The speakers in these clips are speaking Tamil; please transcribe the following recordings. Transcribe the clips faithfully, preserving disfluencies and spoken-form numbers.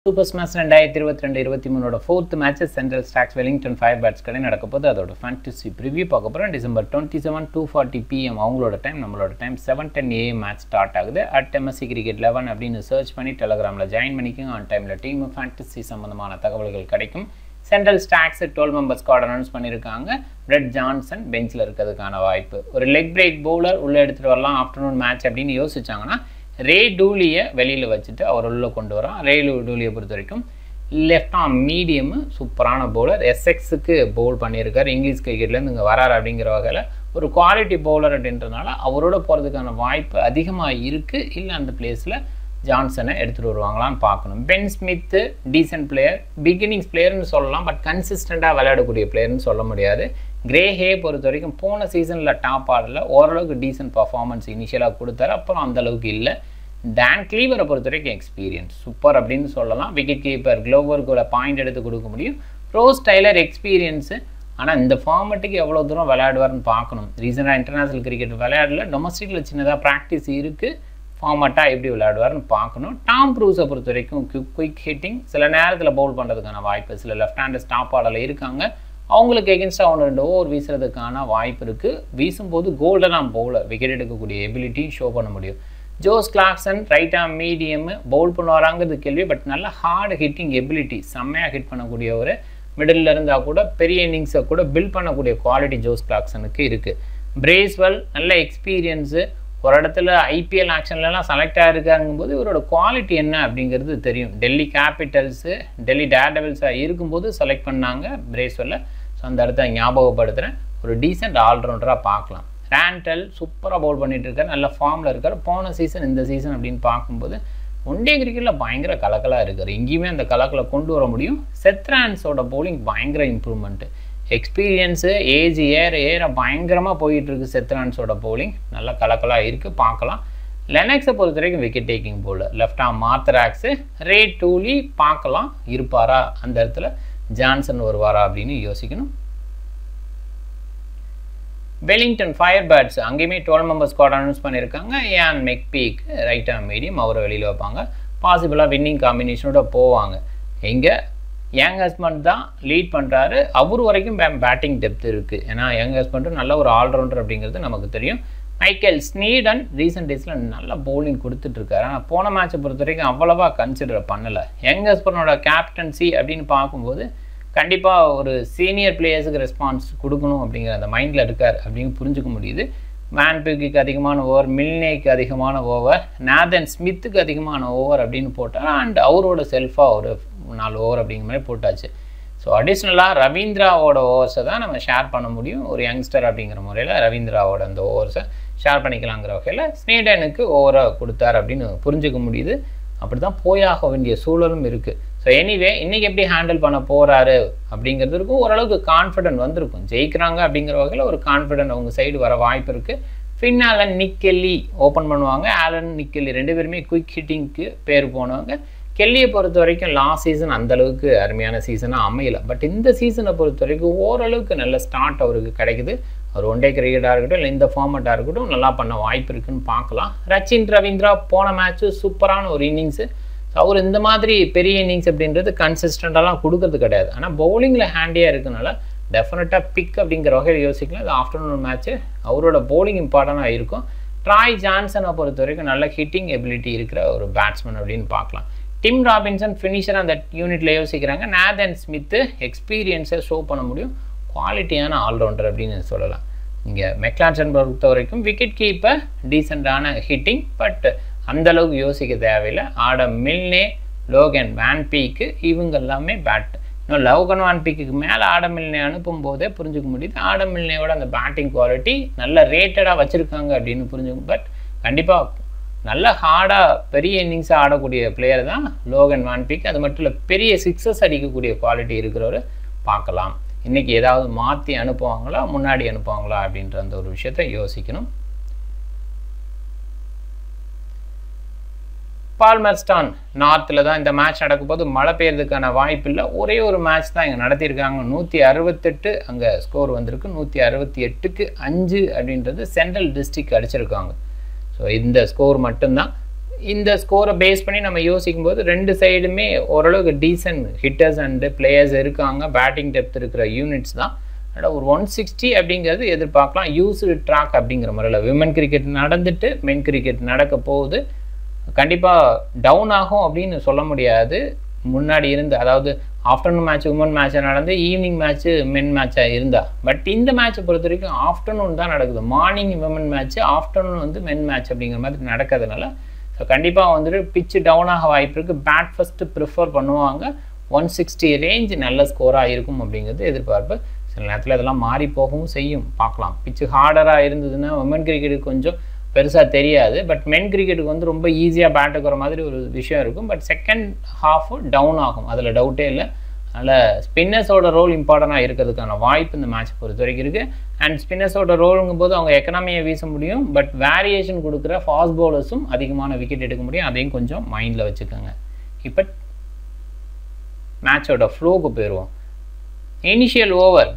Super Smash twenty twenty-two twenty-three fourth match Central Stacks Wellington Firebirds கடை நடக்க போகுது. அதோட fantasy preview பார்க்க போறோம். December twenty-seventh two forty p m அவங்களோட டைம் நம்மளோட time seven ten a m match start ஆகுது. at M S D Cricket eleven அப்படினு சர்ச் பண்ணி Telegramல ஜாயின் பண்ணிக்கங்க. ஆன் டைம்ல டீம் fantasy சம்பந்தமான தகவல்கள் கிடைக்கும். Central Stacks twelve members squad announce பண்ணிருக்காங்க. Brett Johnson பெஞ்ச்ல இருக்கிறதுக்கான வாய்ப்பு. ஒரு லெக் பிரேக் bowler உள்ள எடுத்துட்டு வரலாம் ஆஃப்டர்நூன் மேட்ச் அப்படினு யோசிச்சாங்கன்னா ரே டூலியை வெளியில் வச்சுட்டு அவர் உள்ள கொண்டு வரோம். ரே டூலியை பொறுத்த வரைக்கும் லெஃப்ட் ஆர்ம் மீடியம் சூப்பரான பவுலர் எஸ்எக்ஸுக்கு பவுல் பண்ணியிருக்கார். இங்கிலீஷ் கிரிக்கெட்லேருந்து இங்கே வராரு அப்படிங்கிற வகையில் ஒரு குவாலிட்டி பவுலர் அப்படின்றதுனால அவரோட போகிறதுக்கான வாய்ப்பு அதிகமாக இருக்குது. இல்லை அந்த பிளேஸில் ஜான்சனை எடுத்துகிட்டு வருவாங்களான்னு பார்க்கணும். Ben Smith decent player, beginnings பிளேயர்னு சொல்லலாம், பட் கன்சிஸ்டண்ட்டாக விளையாடக்கூடிய பிளேயர்னு சொல்ல முடியாது. கிரே ஹே பொறுத்த வரைக்கும் போன சீசனில் டாப் ஆடரில் ஓரளவுக்கு டீசென்ட் பர்ஃபார்மன்ஸ் இனிஷியலாக கொடுத்தாரு, அப்புறம் அந்தளவுக்கு இல்லை. டான் கிளீவரை பொறுத்த வரைக்கும் எக்ஸ்பீரியன்ஸ் சூப்பர் அப்படின்னு சொல்லலாம். விக்கெட் கீப்பர் க்ளோவருக்கு பாயிண்ட் எடுத்து கொடுக்க முடியும். ரோஸ் டைலர் எக்ஸ்பீரியன்ஸு, ஆனால் இந்த ஃபார்மெட்டுக்கு எவ்வளோ தூரம் விளையாடுவார்னு பார்க்கணும். ரீசெண்டாக இன்டர்நேஷ்னல் கிரிக்கெட் விளையாடல, டொமஸ்டிக்கில் சின்னதாக ப்ராக்டிஸ் இருக்குது, ஃபார்மெட்டாக எப்படி விளையாடுவார்னு பார்க்கணும். டாம் ப்ரூஸை பொறுத்த வரைக்கும் குயிக் குயிக் ஹிட்டிங், சில நேரத்தில் பவுல் பண்ணுறதுக்கான வாய்ப்பு, சில லெஃப்ட் ஹேண்டர் ஸ்டாப் ஆடரில் இருக்காங்க, அவங்களுக்கு எகென்ஸ்டாக ஒன்று ரெண்டு ஓவர் வீசுறதுக்கான வாய்ப்பு இருக்குது. வீசும்போது கோல்டனாக பவுலர் விக்கெட் எடுக்கக்கூடிய எபிலிட்டி ஷோ பண்ண முடியும். Jos Clarkson right arm medium bowl பண்ணுவாராங்கிறது கேள்வி, பட் நல்ல ஹார்டு ஹிட்டிங் எபிலிட்டி, செம்மையாக ஹிட் பண்ணக்கூடிய ஒரு மிடில் இருந்தால் கூட பெரிய இன்னிங்ஸை கூட பில்ட் பண்ணக்கூடிய குவாலிட்டி ஜோஸ் கிளாக்சனுக்கு இருக்குது. பிரேஸ்வெல் நல்ல எக்ஸ்பீரியன்ஸு, ஒரு இடத்துல ஐபிஎல் ஆக்ஷன்லலாம் செலக்ட் ஆகிருக்காருங்கும்போது இவரோட குவாலிட்டி என்ன அப்படிங்கிறது தெரியும். டெல்லி கேபிட்டல்ஸு டெல்லி டேர் டெவில்ஸாக இருக்கும்போது செலக்ட் பண்ணாங்க பிரேஸ்வெல்ல. ஸோ அந்த இடத்த ஞாபகப்படுத்துகிறேன். ஒரு டீசென்ட் ஆல்ரவுண்டராக பார்க்கலாம். ரேண்டல் சூப்பராக பவுல் பண்ணிட்டு இருக்காரு, நல்ல ஃபார்மில் இருக்கார். போன சீசன் இந்த சீசன் அப்படின்னு பார்க்கும்போது ஒன்டே கிரிக்கெட்டில் பயங்கர கலக்கலாக இருக்கார். எங்கேயுமே அந்த கலக்கலை கொண்டு வர முடியும். செத்ரான்ஸோட பவுலிங் பயங்கர இம்ப்ரூவ்மெண்ட்டு, எக்ஸ்பீரியன்ஸு ஏஜ் ஏற ஏற பயங்கரமாக போயிட்டுருக்கு. செத்ரான்ஸோட பவுலிங் நல்ல கலக்கலாக இருக்குது, பார்க்கலாம். லெனக்ஸை பொறுத்த வரைக்கும் wicket taking bowler, left arm மார்த்தராக்ஸு, ரே டூலி பார்க்கலாம் இருப்பாரா அந்த இடத்துல, ஜான்சன் வருவாரா அப்படின்னு யோசிக்கணும். வெலிங்டன் ஃபயர்பேர்ட்ஸ் அங்கேயுமே டுவெல் மெம்பர்ஸ் ஸ்குவாட் அனௌன்ஸ் பண்ணியிருக்காங்க. ஏன் மெக்பீக் ரைட் ஆம் மீடியம் அவரை வெளியில் வைப்பாங்க. பாசிபிளாக வின்னிங் காம்பினேஷனோட போவாங்க. எங்கே யங் ஹஸ்பண்ட் தான் லீட் பண்ணுறாரு, அவர் வரைக்கும் பேட்டிங் டெப்த் இருக்குது. ஏன்னா யங் ஹஸ்பண்டும் நல்ல ஒரு ஆல்ரவுண்டர் அப்படிங்கிறது நமக்கு தெரியும். மைக்கேல் ஸ்னீடன் ரீசெண்ட் டேஸில் நல்ல பவுலிங் கொடுத்துட்ருக்காரு, ஆனால் போன மேட்சை பொறுத்த வரைக்கும் அவ்வளோவா கன்சிடர் பண்ணலை. யங் ஹஸ்பண்டோட கேப்டன்சி அப்படின்னு பார்க்கும்போது கண்டிப்பாக ஒரு சீனியர் பிளேயர்ஸுக்கு ரெஸ்பான்ஸ் கொடுக்கணும் அப்படிங்கிற அந்த மைண்டில் இருக்கார் அப்படின்னு புரிஞ்சுக்க முடியுது. வேன்பேக்கு அதிகமான ஓவர், மில்னேக்கு அதிகமான ஓவர், நாதன் ஸ்மித்துக்கு அதிகமான ஓவர் அப்படின்னு போட்டார். அண்ட் அவரோட செல்ஃபாக ஒரு நாலு ஓவர் அப்படிங்கிற மாதிரி போட்டாச்சு. ஸோ அடிஷ்னலாக ரவீந்திராவோட ஓவர்ஸை தான் நம்ம ஷேர் பண்ண முடியும். ஒரு யங்ஸ்டர் அப்படிங்கிற முறையில் ரவீந்திராவோட அந்த ஓவர்ஸை ஷேர் பண்ணிக்கலாங்கிற வகையில் ஸ்னீடனுக்கு ஓவரை கொடுத்தார் அப்படின்னு புரிஞ்சுக்க முடியுது. அப்படி தான் போயாக வேண்டிய சூழலும் இருக்குது. ஸோ எனிவே இன்றைக்கி எப்படி ஹேண்டில் பண்ண போகிறாரு அப்படிங்கிறது இருக்கும். ஓரளவுக்கு கான்ஃபிடென்ட் வந்திருக்கும். ஜெயிக்கிறாங்க அப்படிங்கிற வகையில் ஒரு கான்ஃபிடென்ட் அவங்க சைடு வர வாய்ப்பு இருக்குது. Finn Allen Nick Kelly open பண்ணுவாங்க. ஆலன் நிக் கெல்லி ரெண்டு பேருமே குயிக் ஹிட்டிங்க்கு பேர் போனவங்க. கெல்லியை பொறுத்த வரைக்கும் லாஸ்ட் சீசன் அந்தளவுக்கு அருமையான சீசனாக அமையலை, பட் இந்த சீசனை பொறுத்த வரைக்கும் ஓரளவுக்கு நல்ல ஸ்டார்ட் அவருக்கு கிடைக்குது. அவர் ஒன் டே கிரிக்கெட்டாக இருக்கட்டும் இல்லை இந்த ஃபார்மெட்டாக இருக்கட்டும் நல்லா பண்ண வாய்ப்பு இருக்குன்னு பார்க்கலாம். ரச்சின் ரவீந்திரா போன மேட்ச்சு சூப்பரான ஒரு இன்னிங்ஸு. அவர் இந்த மாதிரி பெரிய இன்னிங்ஸ் அப்படின்றது கன்சிஸ்டண்ட்டாலாம் கொடுக்கறது கிடையாது, ஆனால் பவுலிங்கில் ஹேண்டியாக இருக்கனால டெஃபினட்டாக பிக் அப்படிங்கிற வகையில் யோசிக்கலாம். இது ஆஃப்டர்நூன் மேட்ச்சு அவரோட பவுலிங் இம்பார்ட்டண்ட்டாக இருக்கும். ட்ராய் ஜான்சனை பொறுத்த வரைக்கும் நல்ல ஹிட்டிங் எபிலிட்டி இருக்கிற ஒரு பேட்ஸ்மேன் அப்படின்னு பார்க்கலாம். டிம் ராபின்சன் ஃபினிஷர் அந்த யூனிட்டில் யோசிக்கிறாங்க. நாதன் ஸ்மித்து எக்ஸ்பீரியன்ஸை ஷோ பண்ண முடியும், குவாலிட்டியான ஆல்ரவுண்டர் அப்படின்னு சொல்லலாம். இங்கே மெக்லான்சன் பொறுத்த வரைக்கும் விக்கெட் கீப்பர் டீசெண்டான ஹிட்டிங், பட் அந்தளவுக்கு யோசிக்க தேவையில்லை. ஆடம் மில்னே, லோகன் வான்பீக்கு இவங்க எல்லாமே பேட். இன்னும் லோகன் வான்பீக்கு மேலே ஆடம் மில்னே அனுப்பும் போதே புரிஞ்சுக்க முடியுது ஆடம் மில்னேயோட அந்த பேட்டிங் குவாலிட்டி நல்ல ரேட்டடாக வச்சுருக்காங்க அப்படின்னு புரிஞ்சுக்கும். பட் கண்டிப்பாக நல்ல ஹார்டாக பெரிய இன்னிங்ஸாக ஆடக்கூடிய பிளேயர் தான் லோகன் வான்பீக். அது மட்டும் இல்லை பெரிய சிக்ஸஸ் அடிக்கக்கூடிய குவாலிட்டி இருக்கிறவர் பார்க்கலாம். இன்றைக்கி ஏதாவது மாற்றி அனுப்புவாங்களா முன்னாடி அனுப்புவாங்களா அப்படின்ற அந்த ஒரு விஷயத்தை யோசிக்கணும். பால்மர்ஸ்டான் நார்த்தில் தான் இந்த மேட்ச் நடக்கும்போது மழை பெய்யறதுக்கான வாய்ப்பு இல்லை. ஒரே ஒரு மேட்ச் தான் இங்கே நடத்தியிருக்காங்க. நூற்றி அறுபத்தெட்டு அங்கே ஸ்கோர் வந்திருக்கு. நூற்றி அறுபத்தி எட்டுக்கு அஞ்சு அப்படின்றது சென்ட்ரல் டிஸ்ட்ரிக்ட் அடிச்சிருக்காங்க. ஸோ இந்த ஸ்கோர் மட்டும்தான். இந்த ஸ்கோரை பேஸ் பண்ணி நம்ம யோசிக்கும் போது ரெண்டு சைடுமே ஓரளவுக்கு டீசன்ட் ஹிட்டர்ஸ் அண்டு பிளேயர்ஸ் இருக்காங்க, பேட்டிங் டெப்த் இருக்கிற யூனிட்ஸ் தான். அதனால் ஒரு ஒன் சிக்ஸ்டி அப்படிங்கிறது எதிர்பார்க்கலாம். யூஸ்டு ட்ராக் அப்படிங்கிற முறையில் விமன் கிரிக்கெட் நடந்துட்டு மென் கிரிக்கெட் நடக்க போகுது. கண்டிப்பாக டவுன் ஆகும் அப்படின்னு சொல்ல முடியாது. முன்னாடி இருந்து அதாவது ஆஃப்டர்நூன் மேட்ச் உமன் மேட்சாக நடந்து ஈவினிங் மேட்ச்சு மென் மேட்சாக இருந்தால், பட் இந்த மேட்ச்சை பொறுத்த வரைக்கும் ஆஃப்டர்நூன் தான் நடக்குது. மார்னிங் விமன் மேட்ச்சு, ஆஃப்டர்நூன் வந்து மென் மேட்ச் அப்படிங்கிற மாதிரி நடக்கிறதுனால ஸோ கண்டிப்பாக வந்துட்டு பிச்சு டவுன் ஆக வாய்ப்பு இருக்குது. பேட் ஃபஸ்ட்டு ப்ரிஃபர் பண்ணுவாங்க. ஒன் சிக்ஸ்டி ரேஞ்ச் நல்ல ஸ்கோராக இருக்கும் அப்படிங்கிறது எதிர்பார்ப்பு. சில நேரத்தில் இதெல்லாம் மாறி போகவும் செய்யும், பார்க்கலாம். பிச்சு ஹார்டராக இருந்ததுன்னா விமன் கிரிக்கெட்டுக்கு கொஞ்சம் பெருசாக தெரியாது, பட் மென் கிரிக்கெட்டுக்கு வந்து ரொம்ப ஈஸியாக பேட்டுக்கு வர மாதிரி ஒரு விஷயம் இருக்கும். பட் செகண்ட் ஹாஃபு டவுன் ஆகும், அதில் டவுட்டே இல்லை. அதனால் ஸ்பின்னர்ஸோட ரோல் இம்பார்ட்டண்ட்டாக இருக்கிறதுக்கான வாய்ப்பு இந்த மேட்ச் பொறுத்த வரைக்கும் இருக்குது. அண்ட் ஸ்பின்னர்ஸோட ரோலுங்கும் போது அவங்க எக்கனாமியை வீச முடியும், பட் வேரியேஷன் கொடுக்குற ஃபாஸ்ட் பவுலர்ஸும் அதிகமான விக்கெட் எடுக்க முடியும். அதையும் கொஞ்சம் மைண்டில் வச்சுக்கோங்க. இப்போ மேட்சோட ஃப்ளோக்கு போயிடுவோம். Initial over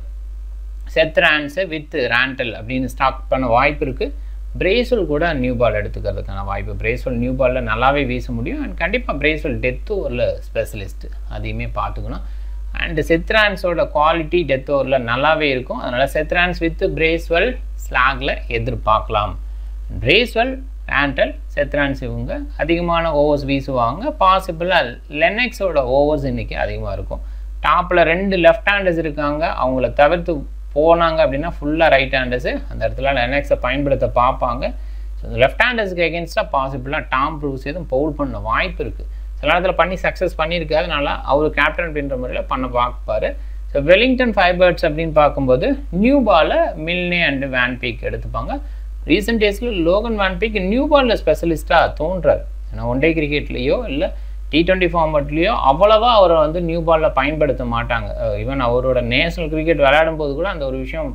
Seth Rance with Randall அப்படின்னு ஸ்டார்ட் பண்ண வாய்ப்பு இருக்குது. பிரேஸ்வெல் கூட நியூ பால் எடுத்துக்கிறதுக்கான வாய்ப்பு. பிரேஸ்வெல் நியூ பாலில் நல்லாவே வீச முடியும். அண்ட் கண்டிப்பாக பிரேஸ்வெல் டெத் ஓவரில் ஸ்பெஷலிஸ்ட்டு, அதையுமே பார்த்துக்கணும். அண்டு செத்ரான்ஸோட குவாலிட்டி டெத் ஓவரில் நல்லாவே இருக்கும். அதனால் செத்ரான்ஸ் வித் பிரேஸ்வெல் ஸ்லாகில் எதிர்பார்க்கலாம். பிரேஸ்வெல் ராண்டல் செத்ரான்ஸ் இவங்க அதிகமான ஓவர்ஸ் வீசுவாங்க. பாசிபிளாக லெனக்ஸோட ஓவர்ஸ் இன்றைக்கி அதிகமாக இருக்கும். டாப்பில் ரெண்டு லெஃப்ட் ஹேண்டர்ஸ் இருக்காங்க, அவங்கள தவிர்த்து போனாங்க அப்படின்னா ஃபுல்லாக ரைட் ஹேண்டர்ஸு அந்த இடத்துல லெனக்ஸை பயன்படுத்த பார்ப்பாங்க. ஸோ இந்த லெஃப்ட் ஹேண்டர்ஸுக்கு எகென்ஸ்டாக பாசிபிளாக டாம் ப்ரூஸ் எதுவும் பவுல் பண்ண வாய்ப்பு இருக்குது. சில நேரத்தில் பண்ணி சக்ஸஸ் பண்ணியிருக்காது, அதனால அவர் கேப்டன் அப்படின்ற முறையில் பண்ண பார்ப்பார். ஸோ வெலிங்டன் ஃபைவ் பேர்ட்ஸ் அப்படின்னு பார்க்கும்போது நியூ பாலை மில்னே அண்டு வேன் பீக் எடுத்துப்பாங்க. ரீசெண்ட் டேஸில் லோகன் வேன் பீக் நியூ பாலில் ஸ்பெஷலிஸ்ட்டாக தோன்றார். ஏன்னா ஒன் டே கிரிக்கெட்லேயோ இல்லை டி டுவெண்ட்டி ஃபார்மேட்லேயோ அவ்வளோவா அவரை வந்து நியூ பாலில் பயன்படுத்த மாட்டாங்க. ஈவன் அவரோட நேஷனல் கிரிக்கெட் விளையாடும் போது கூட அந்த ஒரு விஷயம்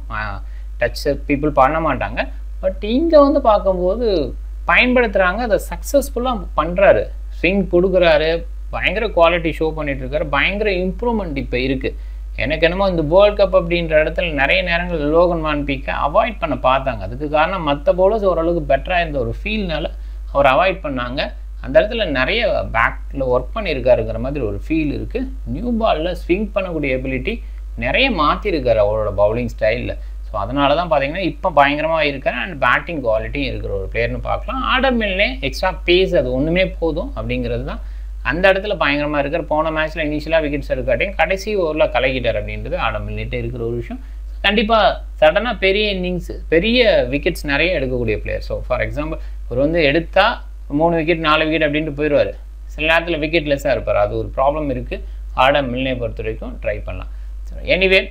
டச் பீப்புள் பண்ண மாட்டாங்க. பட் இங்கே வந்து பார்க்கும்போது பயன்படுத்துகிறாங்க, அதை சக்ஸஸ்ஃபுல்லாக பண்ணுறாரு. ஸ்விங் கொடுக்குறாரு, பயங்கர குவாலிட்டி ஷோ பண்ணிகிட்ருக்காரு, பயங்கர இம்ப்ரூவ்மெண்ட் இப்போ இருக்குது. எனக்கு என்னமோ இந்த வேர்ல்ட் கப் அப்படின்ற இடத்துல நிறைய நேரங்கள் லோகன் வான் பீக்கை அவாய்ட் பண்ண பார்த்தாங்க. அதுக்கு காரணம் மற்ற பவுலர்ஸ் ஓரளவுக்கு பெட்டராக இருந்த ஒரு ஃபீல்னால அவர் அவாய்ட் பண்ணாங்க. அந்த இடத்துல நிறைய பேக்கில் ஒர்க் பண்ணியிருக்காருங்கிற மாதிரி ஒரு ஃபீல் இருக்குது. நியூ பாலில் ஸ்விங் பண்ணக்கூடிய எபிலிட்டி நிறைய மாற்றிருக்காரு அவரோட பவுலிங் ஸ்டைலில். ஸோ அதனால தான் பார்த்தீங்கன்னா இப்போ பயங்கரமாக இருக்காரு. அண்ட் பேட்டிங் குவாலிட்டியும் இருக்கிற ஒரு பிளேயர்னு பார்க்கலாம். ஆடம் மில்னே எக்ஸ்ட்ரா பேஸ் அது ஒன்றுமே போதும் அப்படிங்கிறது தான் அந்த இடத்துல பயங்கரமாக இருக்கார். போன மேட்ச்சில் இனிஷியலாக விக்கெட்ஸ் எடுக்காட்டையும் கடைசி ஓவரில் கலக்கிட்டார் அப்படின்றது ஆடம் மில்னேட்டே இருக்கிற ஒரு விஷயம். கண்டிப்பாக சடனாக பெரிய இன்னிங்ஸ் பெரிய விக்கெட்ஸ் நிறைய எடுக்கக்கூடிய பிளேயர். ஸோ ஃபார் எக்ஸாம்பிள் ஒரு வந்து எடுத்தால் மூணு விக்கெட் நாலு விக்கெட் அப்படின்ட்டு போயிடுவார். சில நேரத்தில் விக்கெட் லெஸ்ஸாக இருப்பார். அது ஒரு ப்ராப்ளம் இருக்குது. ஆடம் மில்னே பொறுத்த வரைக்கும் ட்ரை பண்ணலாம். எனிவே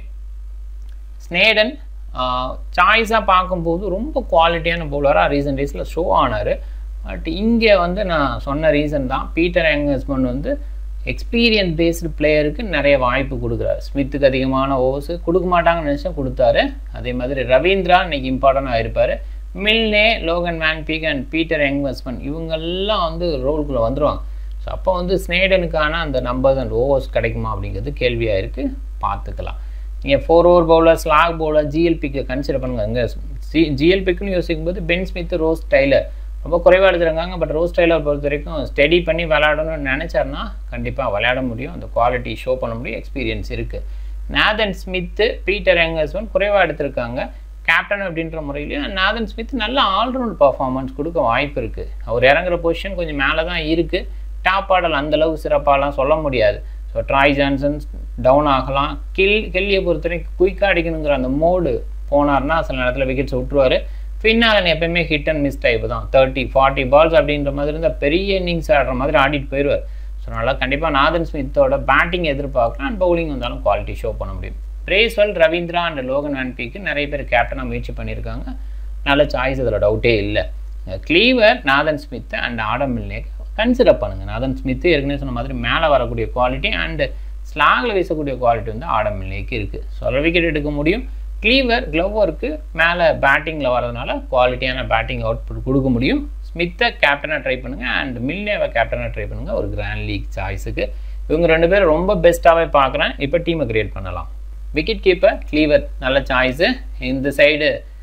ஸ்னேடன் சாய்ஸாக பார்க்கும்போது ரொம்ப குவாலிட்டியான பவுலராக ரீசன்ட் டேஸில் ஷோ ஆனார். பட் இங்கே வந்து நான் சொன்ன ரீசன் தான், பீட்டர் எங்கஸ்மன் வந்து எக்ஸ்பீரியன்ஸ் பேஸ்டு பிளேயருக்கு நிறைய வாய்ப்பு கொடுக்குறாரு. ஸ்மித்துக்கு அதிகமான ஓவர்ஸு கொடுக்க மாட்டாங்கன்னு நினச்சா கொடுத்தாரு. அதே மாதிரி ரவீந்திரா இன்றைக்கி இம்பார்ட்டண்ட்டாக இருப்பார். Milne, Logan Van Beek and Peter எங்கஸ்மன் இவங்கெல்லாம் வந்து ரோலுக்குள்ளே வந்துடுவாங்க. ஸோ அப்போ வந்து ஸ்னேடனுக்கான அந்த நம்பர்ஸ் அண்ட் ஓவர்ஸ் கிடைக்குமா அப்படிங்கிறது கேள்வியாக இருக்குது, பார்த்துக்கலாம். நீங்கள் four over bowler, slog bowler, ஜிஎல்பிக்கு கன்சிடர் பண்ணுங்க. அங்கே ஜி ஜிஎல்பிக்குன்னு யோசிக்கும் போது பென் ஸ்மித், ரோஸ் டெய்லர் ரொம்ப குறைவாக எடுத்துருக்காங்க. பட் ரோஸ் டெய்லர் பொறுத்த வரைக்கும் ஸ்டெடி பண்ணி விளையாடணும்னு நினச்சாருன்னா கண்டிப்பாக விளையாட முடியும், அந்த குவாலிட்டி ஷோ பண்ண முடியும், எக்ஸ்பீரியன்ஸ் இருக்குது. நாதன் ஸ்மித்து, பீட்டர் எங்கஸ்மன் குறைவாக எடுத்திருக்காங்க. கேப்டன் அப்படின்ற முறையிலையும் நாதன் ஸ்மித் நல்ல ஆல்ரவுண்ட் பர்ஃபார்மன்ஸ் கொடுக்க வாய்ப்பு இருக்குது. அவர் இறங்குற பொசிஷன் கொஞ்சம் மேலே தான் இருக்குது. டாப் ஆடல் அந்தளவுக்கு சிறப்பாகலாம் சொல்ல முடியாது. ஸோ ட்ராய் ஜான்சன் டவுன் ஆகலாம். கில் கெல்லியை பொறுத்தவரைக்கும் குயிக்காக அடிக்கணுங்கிற அந்த மோடு போனார்னா சில நேரத்தில் விக்கெட்ஸ் விட்டுருவார். ஃபின்னாலன் எப்பயுமே ஹிட் அண்ட் மிஸ் டைப் தான். தேர்ட்டி ஃபார்ட்டி பால்ஸ் அப்படின்ற மாதிரி இருந்தால் பெரிய இன்னிங்ஸ் ஆடுற மாதிரி ஆடிட்டு போயிடுவார். ஸோ நல்லா கண்டிப்பாக நாதன் ஸ்மித்தோட பேட்டிங் எதிர்பார்க்கலாம். அண்ட் பவுலிங் வந்தாலும் குவாலிட்டி ஷோ பண்ண முடியும். Bracewell, Ravindra and Logan Van Beek நிறைய பேர் கேப்டனாக முயற்சி பண்ணியிருக்காங்க. நல்ல சாய்ஸ், அதில் டவுட்டே இல்லை. Cleaver, Nathan Smith and Adam Milne consider பண்ணுங்கள். நாதன் ஸ்மித் ஏற்கனவே சொன்ன மாதிரி மேலே வரக்கூடிய குவாலிட்டி அண்டு ஸ்லாகில் வீசக்கூடிய குவாலிட்டி வந்து ஆடம் மில்னேக்கு இருக்குது. ஸோ அதில் விக்கெட் எடுக்க முடியும். கிளீவர் க்ளோவருக்கு மேலே பேட்டிங்கில் வரதுனால குவாலிட்டியான பேட்டிங் அவுட்புட் கொடுக்க முடியும். ஸ்மித்தை கேப்டனாக ட்ரை பண்ணுங்கள் அண்ட் மில்னேவை கேப்டனாக ட்ரை பண்ணுங்கள் ஒரு கிராண்ட் லீக் சாய்ஸுக்கு. இவங்க ரெண்டு பேரும் ரொம்ப பெஸ்ட்டாகவே பார்க்குறேன். இப்போ டீமை கிரியேட் பண்ணலாம். விக்கெட் கீப்பர் கிளீவர் நல்ல சாய்ஸு. இந்த சைடு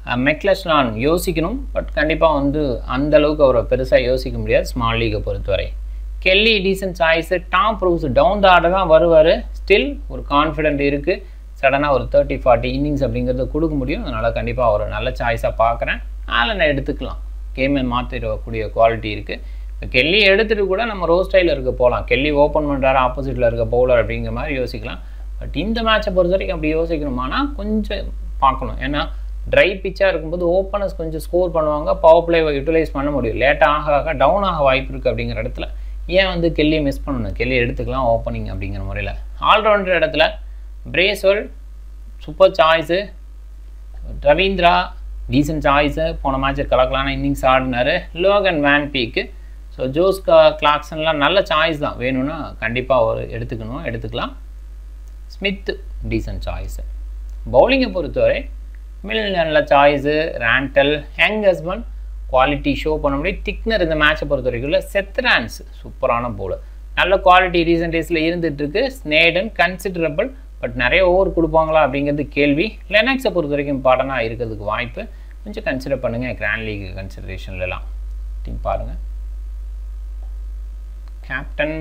மெக்லெஸ்லான் யோசிக்கணும், பட் கண்டிப்பாக வந்து அந்தளவுக்கு அவரை பெருசாக யோசிக்க முடியாது ஸ்மால் லீகை பொறுத்தவரை. Kelly decent choice. Tom Bruce down the order தான் வருவார், ஸ்டில் ஒரு கான்ஃபிடென்ட் இருக்குது, சடனாக ஒரு தேர்ட்டி ஃபார்ட்டி இன்னிங்ஸ் அப்படிங்கிறத கொடுக்க முடியும். அதனால் கண்டிப்பாக ஒரு நல்ல சாய்ஸாக பார்க்குறேன். ஆலனை எடுத்துக்கலாம், கேமை மாற்றிடக்கூடிய குவாலிட்டி இருக்குது. இப்போ கெல்லி எடுத்துகிட்டு கூட நம்ம ரோஸ் ஸ்டைலில் இருக்க போகலாம், கெல்லி ஓப்பன் பண்ணுறாரு ஆப்போசிட்டில் இருக்க பவுலர் அப்படிங்கிற மாதிரி யோசிக்கலாம். பட் இந்த மேட்சை பொறுத்த வரைக்கும் அப்படி யோசிக்கணுமானா கொஞ்சம் பார்க்கணும். ஏன்னா ட்ரை பிச்சாக இருக்கும்போது ஓப்பனர்ஸ் கொஞ்சம் ஸ்கோர் பண்ணுவாங்க, பவர் பிளே யூட்டிலைஸ் பண்ண முடியும். லேட்டாக ஆக ஆக டவுன் ஆக வாய்ப்பு இருக்குது. அப்படிங்கிற இடத்துல ஏன் வந்து கெல்லியை மிஸ் பண்ணணும், கெல்லியை எடுத்துக்கலாம் ஓப்பனிங் அப்படிங்கிற முறையில். ஆல்ரவுண்டர் இடத்துல Bracewell super choice, Ravindra decent choice, போன மேட்ச்சு கலக்கலான இன்னிங்ஸ் ஆடினார். Logan Van Beek, so Jos கிளாக்சன்லாம் நல்ல சாய்ஸ் தான், வேணும்னா கண்டிப்பாக ஒரு எடுத்துக்கணும், எடுத்துக்கலாம். Smith descent choice. பவுலிங்கை பொறுத்தவரை மில் நல்ல choice, Randall, young husband quality show பண்ண முடியும். திக்னர் இந்த மேட்சை பொறுத்த வரைக்கும் செத்ரான்ஸ் சூப்பரான பவுலர், நல்ல குவாலிட்டி ரீசெண்ட் டேஸில் இருந்துகிட்ருக்கு. ஸ்னேடன் கன்சிடரபிள், பட் நிறைய ஓவர் கொடுப்பாங்களா அப்படிங்கிறது கேள்வி. லெனாக்ஸை பொறுத்த வரைக்கும் இம்பார்ட்டனாக இருக்கிறதுக்கு வாய்ப்பு, கொஞ்சம் கன்சிடர் பண்ணுங்கள் கிராண்ட் லீக் கன்சிடரேஷன்லாம். டீம் பாருங்கள். கேப்டன்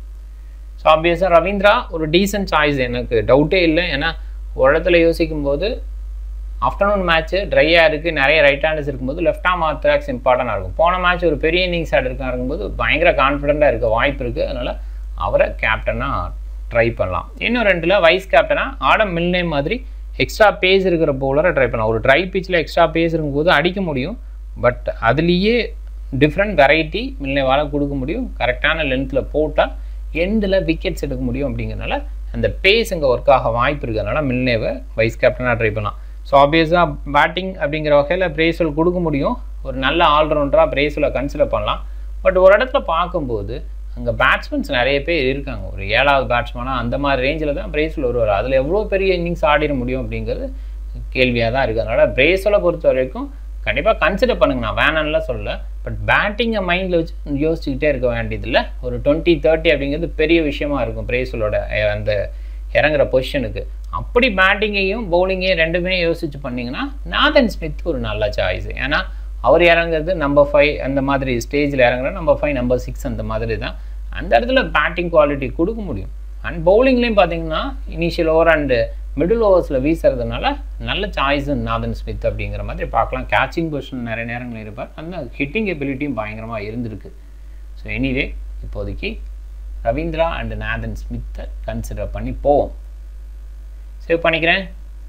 ஸோ ஆப்வியஸாக ரவீந்திரா ஒரு டீசன்ட் சாய்ஸ், எனக்கு டவுட்டே இல்லை. ஏன்னா ஒரு இடத்துல யோசிக்கும் போது ஆஃப்டர்நூன் மேட்ச்சு ட்ரையாக இருக்குது, நிறைய ரைட் ஹேண்டர்ஸ் இருக்கும்போது லெஃப்ட் ஆர்ம் ஆர்த்தடாக்ஸ் இம்பார்ட்டனாக இருக்கும். போன மேட்ச் ஒரு பெரிய இன்னிங்ஸ் ஆட் இருக்கா இருக்கும்போது பயங்கர கான்ஃபிடென்ட்டாக இருக்க வாய்ப்பு இருக்குது. அதனால் அவரை கேப்டனாக ட்ரை பண்ணலாம். இன்னும் ரெண்டில் வைஸ் கேப்டனாக ஆடம் மில்னே மாதிரி எக்ஸ்ட்ரா பேஸ் இருக்கிற பவுலரை ட்ரை பண்ணலாம். ஒரு ட்ரை பிச்சில் எக்ஸ்ட்ரா பேஸ் இருக்கும்போது அடிக்க முடியும், பட் அதுலேயே டிஃப்ரெண்ட் வெரைட்டி மில்னேவால் கொடுக்க முடியும். கரெக்டான லென்த்தில் போட்டால் எண்டில் விக்கெட்ஸ் எடுக்க முடியும். அப்படிங்கிறனால அந்த பேஸ் இங்கே ஒர்க் ஆக வாய்ப்பு இருக்கிறதுனால மில்னேவை வைஸ் கேப்டனாக ட்ரை பண்ணலாம். ஸோ ஆப்வியஸாக பேட்டிங் அப்படிங்கிற வகையில் பிரேஸ்வெல் கொடுக்க முடியும், ஒரு நல்ல ஆல்ரவுண்டராக பிரேஸ்வெலை கன்சிடர் பண்ணலாம். பட் ஒரு இடத்துல பார்க்கும்போது அங்கே பேட்ஸ்மேன்ஸ் நிறைய பேர் இருக்காங்க, ஒரு ஏழாவது பேட்ஸ்மேனாக அந்த மாதிரி ரேஞ்சில் தான் பிரேஸ்வெல் வருவார். அதில் எவ்வளோ பெரிய இன்னிங்ஸ் ஆடிட முடியும் அப்படிங்கிறது கேள்வியாக தான் இருக்குது. அதனால் பிரேஸ்வெலை பொறுத்த வரைக்கும் கண்டிப்பாக கன்சிடர் பண்ணுங்க, நான் வேணான்லாம் சொல்லல. பட் பேட்டிங்கை மைண்டில் வச்சு யோசிச்சுக்கிட்டே இருக்க வேண்டியதில்லை. ஒரு டுவெண்ட்டி தேர்ட்டி அப்படிங்கிறது பெரிய விஷயமா இருக்கும் பிரேஸ்வெலோட அந்த இறங்குற பொசிஷனுக்கு. அப்படி பேட்டிங்கையும் பவுலிங்கையும் ரெண்டுமே யோசிச்சு பண்ணிங்கன்னா நாதன் ஸ்மித் ஒரு நல்ல சாய்ஸ். ஏன்னா அவர் இறங்குறது நம்பர் ஃபைவ் அந்த மாதிரி ஸ்டேஜில் இறங்குற நம்பர் ஃபைவ் நம்பர் சிக்ஸ் அந்த மாதிரி தான், அந்த இடத்துல பேட்டிங் குவாலிட்டி கொடுக்க முடியும். அண்ட் பவுலிங்லேயும் பார்த்தீங்கன்னா இனிஷியல் ஓவர் அண்டு மிடில் ஓவர்ஸில் வீசுறதுனால நல்ல சாய்ஸ் நாதன் ஸ்மித் அப்படிங்கிற மாதிரி பார்க்கலாம். கேட்சிங் பொசிஷன் நிறைய நேரங்கள் இருப்பார், அந்த ஹிட்டிங் எபிலிட்டியும் பயங்கரமாக இருந்திருக்கு. ஸோ எனிவே இப்போதைக்கு ரவீந்திரா அண்ட் நாதன் ஸ்மித்தை கன்சிடர் பண்ணி போவோம். சேவ் பண்ணிக்கிறேன்.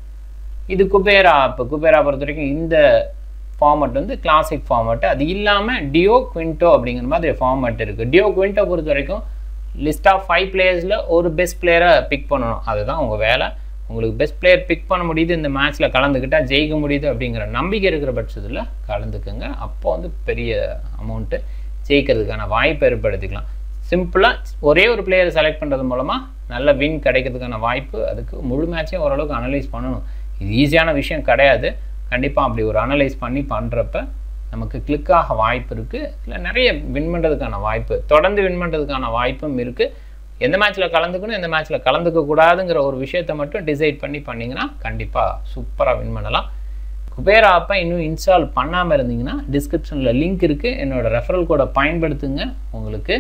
இது குபேரா. இப்போ குபேரா பொறுத்த வரைக்கும் இந்த ஃபார்மட் வந்து கிளாசிக் ஃபார்மட், அது இல்லாமல் டியோ குவிண்டோ அப்படிங்கிற மாதிரி ஃபார்மட் இருக்குது. டியோ குவிண்டோ பொறுத்த வரைக்கும் லிஸ்ட் ஆஃப் ஃபைவ் பிளேயர்ஸில் ஒரு பெஸ்ட் பிளேயரை பிக் பண்ணணும், அதுதான் உங்கள் வேலை. உங்களுக்கு பெஸ்ட் பிளேயர் பிக் பண்ண முடியுது, இந்த மேட்ச்சில் கலந்துக்கிட்டால் ஜெயிக்க முடியுது அப்படிங்கிற நம்பிக்கை இருக்கிற பட்சத்தில் கலந்துக்குங்க. அப்போ வந்து பெரிய அமௌண்ட்டு ஜெயிக்கிறதுக்கான வாய்ப்பை ஏற்படுத்திக்கலாம். சிம்பிளாக ஒரே ஒரு பிளேயரை செலக்ட் பண்ணுறது மூலமாக நல்ல வின் கிடைக்கிறதுக்கான வாய்ப்பு, அதுக்கு முழு மேட்சையும் ஓரளவுக்கு அனலைஸ் பண்ணணும். இது ஈஸியான விஷயம் கிடையாது. கண்டிப்பாக அப்படி ஒரு அனலைஸ் பண்ணி பண்ணுறப்ப நமக்கு கிளிக்காக வாய்ப்பு இருக்குது, இல்லை நிறைய வின் பண்ணுறதுக்கான வாய்ப்பு, தொடர்ந்து வின் பண்ணுறதுக்கான வாய்ப்பும் இருக்குது. எந்த மேட்ச்சில் கலந்துக்கணும் எந்த மேட்ச்சில் கலந்துக்கக்கூடாதுங்கிற ஒரு விஷயத்தை மட்டும் டிசைட் பண்ணி பண்ணிங்கன்னா கண்டிப்பாக சூப்பராக வின் பண்ணலாம். குபேரா ஆப்பை இன்னும் இன்ஸ்டால் பண்ணாமல் இருந்தீங்கன்னா டிஸ்கிரிப்ஷனில் லிங்க் இருக்குது, என்னோடய ரெஃபரல் கோடை பயன்படுத்துங்க, உங்களுக்கு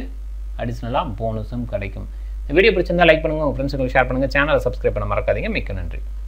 அடிஷ்னலாக போனஸும் கிடைக்கும். இந்த வீடியோ பிடிச்சிருந்தால் லைக் பண்ணுங்கள், உங்கள் ஃப்ரெண்ட்ஸுக்கு ஷேர் பண்ணுங்கள், சேனலை சப்ஸ்கிரைப் பண்ண மறக்காதீங்க. மிக்க நன்றி.